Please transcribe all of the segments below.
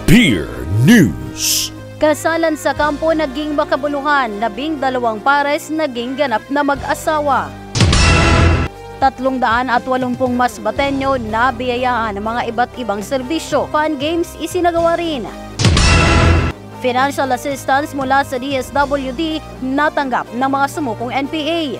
Peer News. Kasalan sa kampo naging makabuluhan, 12 pares naging ganap na mag-asawa. 380 masbatenyo na biyayaan ng mga iba't ibang serbisyo. Fun games isinagawa rin. Financial assistance mula sa DSWD natanggap ng mga sumukong NPA.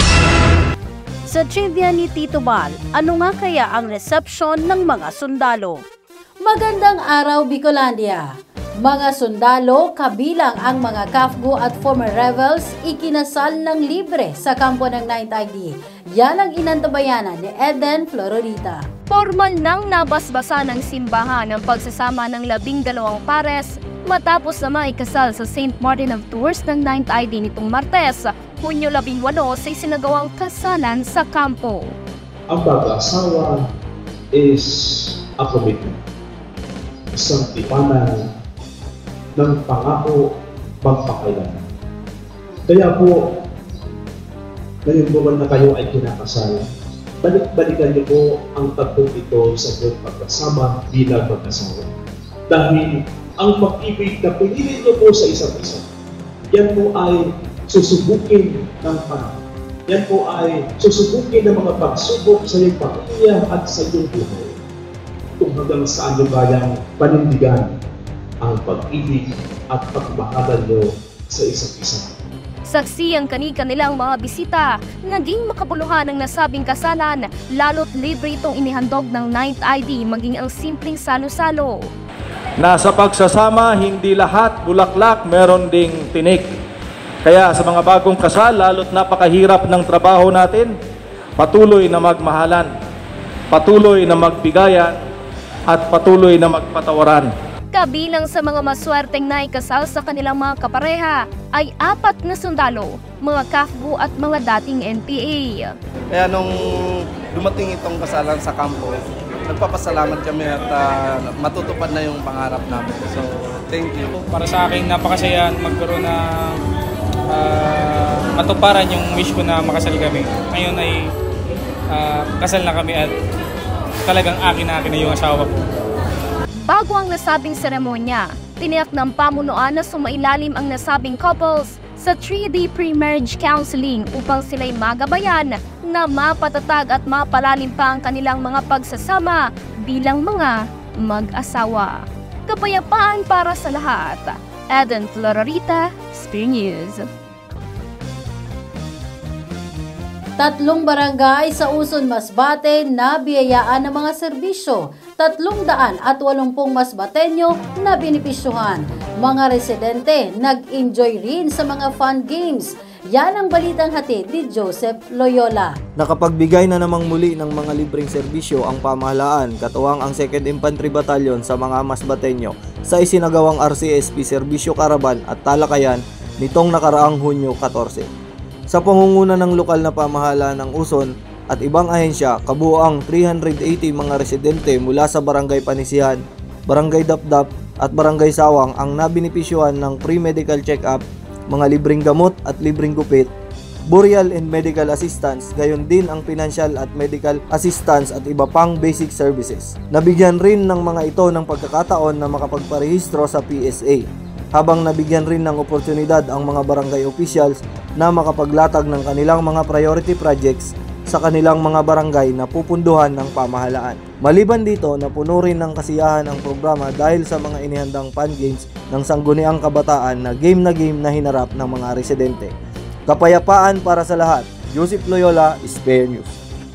Sa trivia ni Tito Bal, ano nga kaya ang reception ng mga sundalo? Magandang araw, Bicolandia! Mga sundalo, kabilang ang mga KAFGO at former rebels, ikinasal ng libre sa kampo ng 9th ID. Yan ang inantabayanan ni Eden Flororita. Formal nang nabasbasa ng simbahan ang pagsasama ng 12 pares matapos na maikasal sa St. Martin of Tours ng 9th ID nitong Martes, Hunyo 18 sa isinagawang kasalan sa kampo. Ang pag-asawa is a commitment. Isang tipanan ng pangako magpakailanman. Kaya po, ngayong buwan na kayo ay kinakasal, balik-balikan niyo po ang tatlong ito sa buong pagkasama bilang mag-asawa. Dahil ang pag-ibig na pinili niyo po sa isa't isa, yan po ay susubukin ng panahon. Yan po ay susubukin ng mga pagsubok sa iyong pamilya at sa iyong buhay. Kung hanggang saan niyo kayang panindigan ang pag-ibig at pagmamahalan niyo sa isa't isa. Saksi ang kani-kanilang mga bisita, naging makabuluhan ang nasabing kasalan, lalo't libre itong inihandog ng 9th ID maging ang simpleng salo-salo. Nasa pagsasama, hindi lahat bulaklak, meron ding tinik. Kaya sa mga bagong kasal, lalo't napakahirap ng trabaho natin, patuloy na magmahalan, patuloy na magbigayan, at patuloy na magpatawaran. Kabilang sa mga maswerteng naikasal sa kanilang mga kapareha ay 4 na sundalo, mga KAFGO at mga dating NPA. Kaya nung dumating itong kasalan sa kampo, nagpapasalamat kami at matutupad na yung pangarap namin. So, thank you. Para sa akin, napakasaya magkaroon na matuparan yung wish ko na makasal kami. Ngayon ay kasal na kami at talagang akin na yung asawa ko. Bago ang nasabing seremonya, tiniyak ng pamunuan na sumailalim ang nasabing couples sa 3D pre-marriage counseling upang sila'y magabayan na mapatatag at mapalalim pa ang kanilang mga pagsasama bilang mga mag-asawa. Kapayapaan para sa lahat. Eden Flororita, Spear News. 3 barangay sa Uson, Masbate na biyayaan ng mga serbisyo. 380 masbatenyo na benepisyuhan. Mga residente nag-enjoy rin sa mga fun games. Yan ang balitang hatid ni Joseph Loyola. Nakapagbigay na namang muli ng mga libreng serbisyo ang pamahalaan, katuwang ang 2nd Infantry Battalion sa mga masbatenyo sa isinagawang RCSP Serbisyo Caravan at Talakayan nitong nakaraang Hunyo 14. Sa pangunguna ng lokal na pamahalaan ng Uson at ibang ahensya, kabuoang 380 mga residente mula sa Barangay Panisihan, Barangay Dapdap at Barangay Sawang ang nabinipisyuhan ng pre-medical check-up, mga libreng gamot at libreng gupit, burial and medical assistance, gayon din ang financial at medical assistance at iba pang basic services. Nabigyan rin ng mga ito ng pagkakataon na makapagparehistro sa PSA, habang nabigyan rin ng oportunidad ang mga barangay officials na makapaglatag ng kanilang mga priority projects sa kanilang mga barangay na pupunduhan ng pamahalaan. Maliban dito, napuno rin ng kasiyahan ang programa dahil sa mga inihandang fun games ng sangguniang kabataan na game na hinarap ng mga residente. Kapayapaan para sa lahat. Joseph Loyola, Spear News.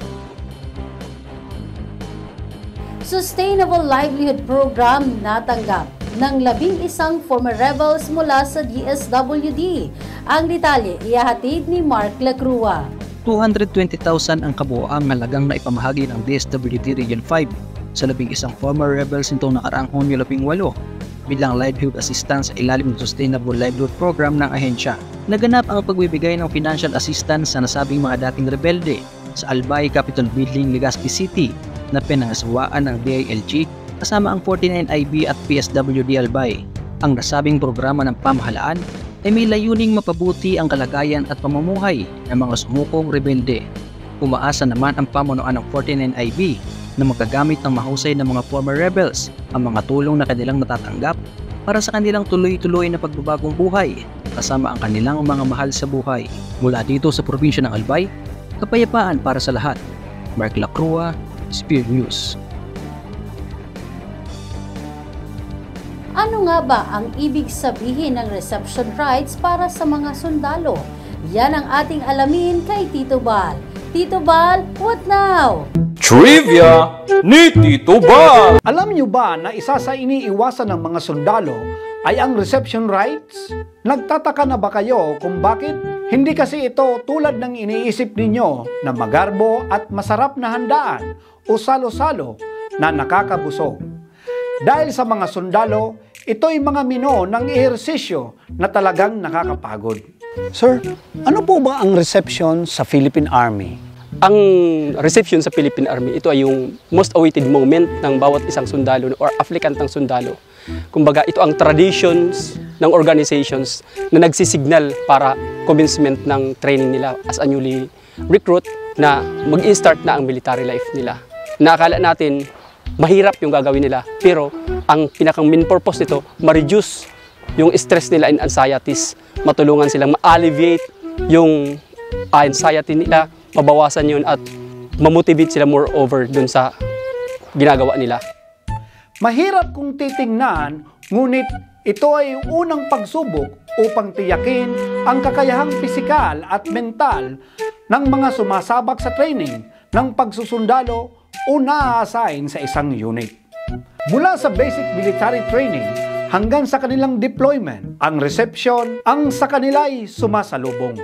Sustainable Livelihood Program natanggap ng 11 former rebels mula sa DSWD. Ang detalye ihahatid ni Mark Lacrua. 220,000 ang kabuoang halagang na ipamahagi ng DSWD Region 5 sa 11 former rebels nitong nakaraang Hunyo 18 bilang livelihood assistance sa ilalim ng Sustainable Livelihood Program ng ahensya. Naganap ang pagbibigay ng financial assistance sa nasabing mga dating rebelde sa Albay Capitol Building, Legazpi City na pinangasawaan ng DILG kasama ang 49IB at PSWD Albay. Ang nasabing programa ng pamahalaan ay may layuning mapabuti ang kalagayan at pamumuhay ng mga sumukong rebelde. Umaasa naman ang pamunuan ng 49IB na magagamit ng mahusay ng mga former rebels ang mga tulong na kanilang natatanggap para sa kanilang tuloy-tuloy na pagbabagong buhay kasama ang kanilang mga mahal sa buhay. Mula dito sa probinsya ng Albay, kapayapaan para sa lahat. Mark Lacrua, Spear News. Ano nga ba ang ibig sabihin ng reception rights para sa mga sundalo? Yan ang ating alamin kay Tito Bal. Tito Bal, what now? Trivia ni Tito Bal! Alam niyo ba na isa sa iniiwasan ng mga sundalo ay ang reception rights? Nagtataka na ba kayo kung bakit? Hindi kasi ito tulad ng iniisip ninyo na magarbo at masarap na handaan o salo-salo na nakakabusog. Dahil sa mga sundalo, ito'y mga mino ng ehersisyo na talagang nakakapagod. Sir, ano po ba ang reception sa Philippine Army? Ang reception sa Philippine Army, ito ay yung most awaited moment ng bawat isang sundalo or applicant ng sundalo. Kumbaga, ito ang traditions ng organizations na nagsisignal para commencement ng training nila as a newly recruit na mag-start na ang military life nila. Naakala natin, mahirap yung gagawin nila, pero ang pinakang main purpose nito, ma-reduce yung stress nila and anxieties, matulungan silang ma-alleviate yung anxiety nila, mabawasan yun at mamotivate sila more over dun sa ginagawa nila. Mahirap kung titingnan, ngunit ito ay unang pagsubok upang tiyakin ang kakayahang pisikal at mental ng mga sumasabak sa training ng pagsusundalo o na-assign sa isang unit. Mula sa basic military training hanggang sa kanilang deployment, ang reception ang sa kanila ay sumasalubong.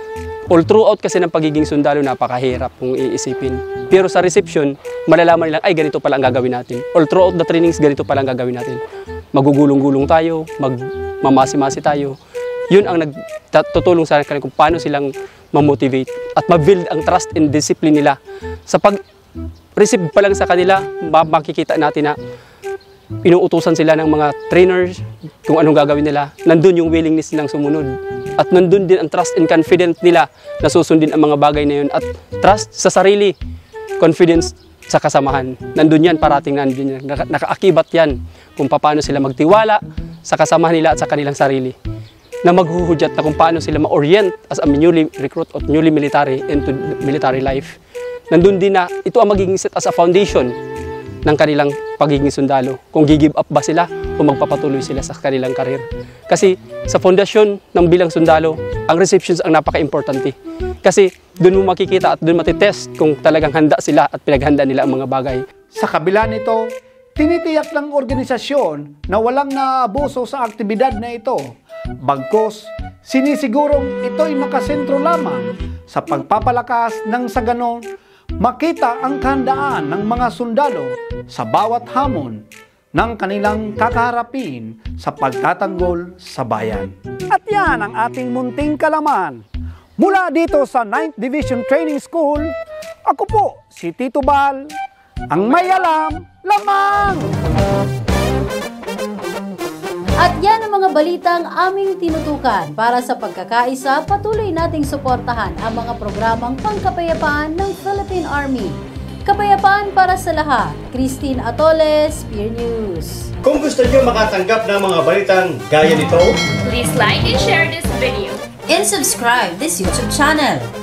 All throughout kasi ng pagiging sundalo, napakahirap kung iisipin. Pero sa reception, malalaman nila, ay ganito pala ang gagawin natin. All throughout the trainings, ganito pala ang gagawin natin. Magugulong-gulong tayo, magmamasi-masi tayo. Yun ang nagtutulong sa kanila kung paano silang mamotivate at ma-build ang trust and discipline nila. Sa pag-receive pa lang sa kanila, makikita natin na inuutusan sila ng mga trainers kung anong gagawin nila. Nandun yung willingness nilang sumunod. At nandun din ang trust and confidence nila na susundin ang mga bagay na yun. At trust sa sarili, confidence sa kasamahan. Nandun yan, parating nandun yan. Nakaakibat yan kung paano sila magtiwala sa kasamahan nila at sa kanilang sarili. Na maghuhudyat na kung paano sila ma-orient as a newly recruit or newly military into military life. Nandun din na ito ang magiging set as a foundation ng kanilang pagiging sundalo. Kung give up ba sila o magpapatuloy sila sa kanilang karir. Kasi sa fondasyon ng bilang sundalo, ang receptions ang napaka-importante. Kasi doon mo makikita at doon matitest kung talagang handa sila at pinaghanda nila ang mga bagay. Sa kabila nito, tinitiyak ng organisasyon na walang naabuso sa aktibidad na ito. Bagkus, sinisigurong ito'y makasentro lamang sa pagpapalakas ng sa ganon makita ang kahandaan ng mga sundalo sa bawat hamon ng kanilang kakaharapin sa pagtatanggol sa bayan. At yan ang ating munting kalaman. Mula dito sa 9th Division Training School, ako po si Tito Bal, ang may alam lamang! At yan ang mga balitang aming tinutukan. Para sa pagkakaisa, patuloy nating suportahan ang mga programang pangkapayapaan ng Philippine Army. Kapayapaan para sa lahat. Christine Atoles, Spear News. Kung gusto niyo makatanggap ng mga balitang gaya nito, Please like and share this video. And subscribe this YouTube channel.